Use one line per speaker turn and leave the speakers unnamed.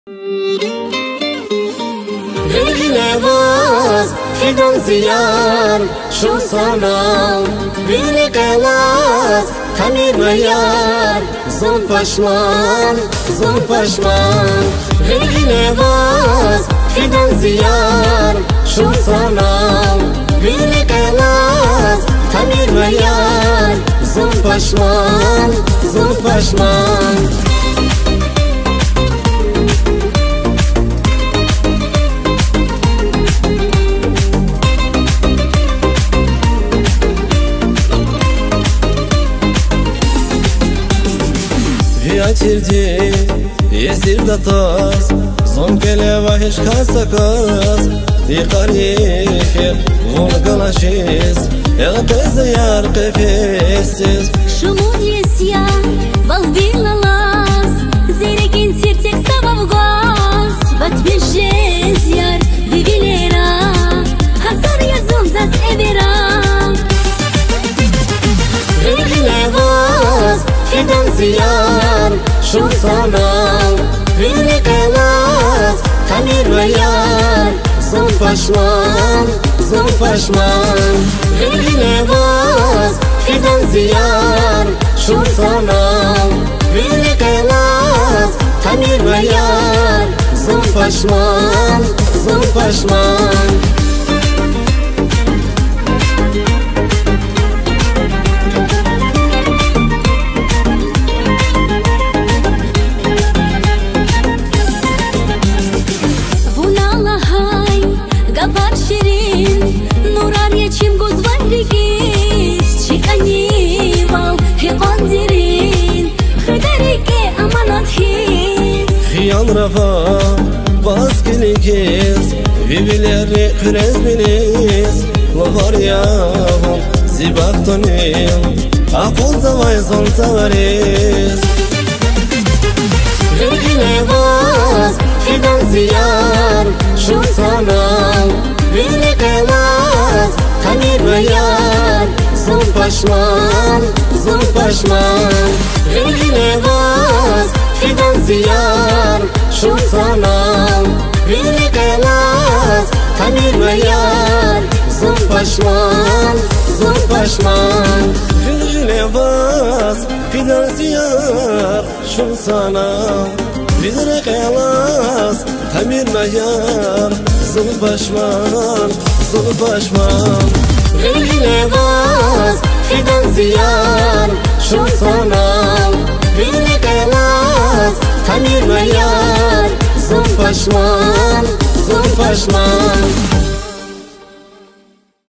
Vilginevas, fidan ziyar, şun sanam Vilgelas, tamir mayar, zon paşman Vilginevas, fidan ziyar, şun sanam Vilgelas, tamir mayar, zon paşman
Вятирди, есир да таз, зон келева хеш касаказ, Иқар ефер, вон галашиз, Эгтез яр кефесиз.
Шумун есья, балбила лаз, Зереген сертек сававгаз, Батвежез яр, вивилера, Хасар язон заз эвера.
Vilginevas, fidan ziyar, şun sanam Vilgelas, tamir mayar, zon paşman Vilginevas, fidan ziyar, şun sanam Vilgelas, tamir mayar, zon paşman
Гавар ширин, нурар ячим гузвай регис, Чиканивал, хеван дирин, Хедарике аманат хис.
Хиян рафа, vaskilikiz, Vivileri krezminiz, Lovar yavon, zibaktonil, Akol zavay zon zavariz.
Vilginevas, fidan ziyar, şun sanam Vilgelas, tamir mayar, zon paşman Vilginevas, fidan ziyar, şun sanam Vilgelas, tamir mayar, zon paşman
Vilginevas, fidan ziyar, şun sanam Vilgelas, tamir mayar, zon paşman
Vilginevas, fidan ziyar, şun sanam Vilgelas, tamir mayar, zon paşman